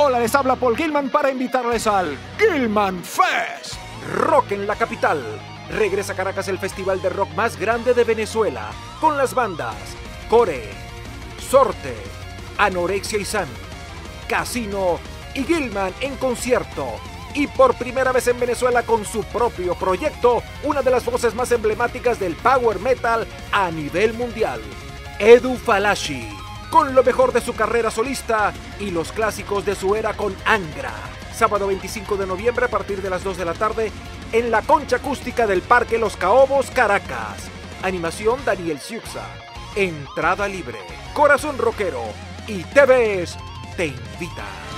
Hola, les habla Paul Gilman para invitarles al Gilman Fest. Rock en la capital. Regresa a Caracas el festival de rock más grande de Venezuela, con las bandas Core, Sorte, Anorexia y San, Casino y Gilman en concierto. Y por primera vez en Venezuela con su propio proyecto, una de las voces más emblemáticas del power metal a nivel mundial, Edu Falashi, con lo mejor de su carrera solista y los clásicos de su era con Angra. Sábado 25 de noviembre a partir de las 2 de la tarde en la concha acústica del Parque Los Caobos, Caracas. Animación Daniel Siuxa. Entrada libre. Corazón Rockero y TVS te invita.